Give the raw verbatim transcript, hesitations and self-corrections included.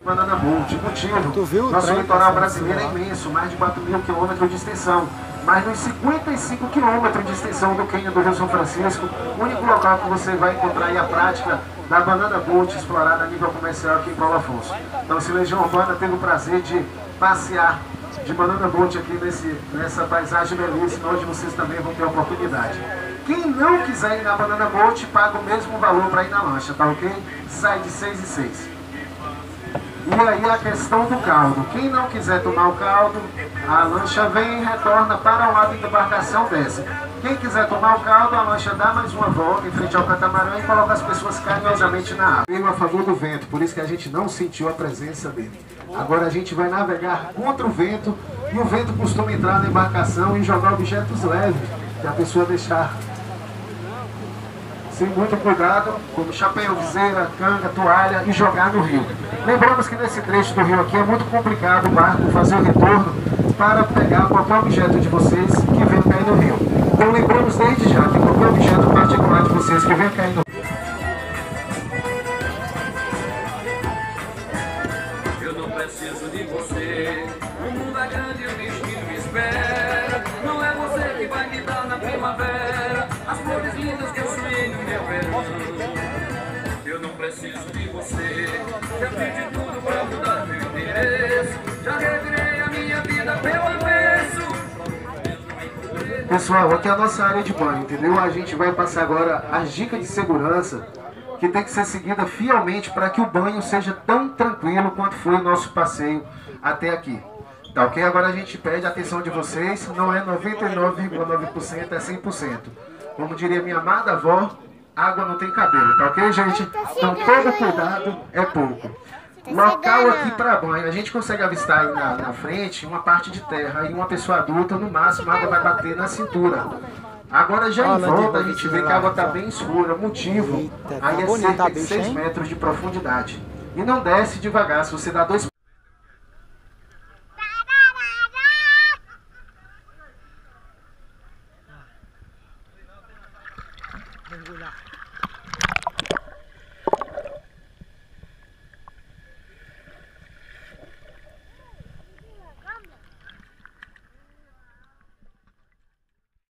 Banana Boat, motivo, tu viu nosso trem litoral passando brasileiro é assim, imenso, mais de quatro mil quilômetros de extensão, mais de cinquenta e cinco quilômetros de extensão do cânion do Rio São Francisco, o único local que você vai encontrar aí a prática da Banana Boat explorada a nível comercial aqui em Paulo Afonso. Então, se Legião Urbana teve o prazer de passear de Banana Boat aqui nesse, nessa paisagem belíssima, hoje vocês também vão ter a oportunidade. Quem não quiser ir na Banana Boat, paga o mesmo valor para ir na lancha, tá ok? Sai de seis e seis. E aí a questão do caldo. Quem não quiser tomar o caldo, a lancha vem e retorna para o lado da embarcação, desce. Quem quiser tomar o caldo, a lancha dá mais uma volta em frente ao catamarã e coloca as pessoas carinhosamente na água. Veio a favor do vento, por isso que a gente não sentiu a presença dele. Agora a gente vai navegar contra o vento, e o vento costuma entrar na embarcação e jogar objetos leves, que a pessoa deixar sem muito cuidado, como chapéu, viseira, canga, toalha, e jogar no rio. Lembramos que nesse trecho do rio aqui é muito complicado o barco fazer o retorno para pegar qualquer objeto de vocês que venha cair no rio. Então lembramos desde já que qualquer objeto particular de vocês que venha cair no rio. Eu não preciso de você, o mundo é grande e o destino me espera. Não é você que vai me dar na primavera as flores lindas que eu sonhei no meu verão. Eu não preciso de você, já fiz de tudo pra mudar meu endereço, já revirei a minha vida pelo avesso. Pessoal, aqui é a nossa área de banho, entendeu? A gente vai passar agora as dicas de segurança que tem que ser seguida fielmente para que o banho seja tão tranquilo quanto foi o nosso passeio até aqui. Tá ok? Agora a gente pede a atenção de vocês, não é noventa e nove vírgula nove por cento, é cem por cento. Como diria minha amada avó, água não tem cabelo, tá ok, gente? Então todo cuidado é pouco. Local aqui para banho, a gente consegue avistar aí na, na frente uma parte de terra e uma pessoa adulta, no máximo a água vai bater na cintura. Agora já em volta a gente vê que a água está bem escura, motivo aí é cerca de seis metros de profundidade. E não desce devagar, se você dá dois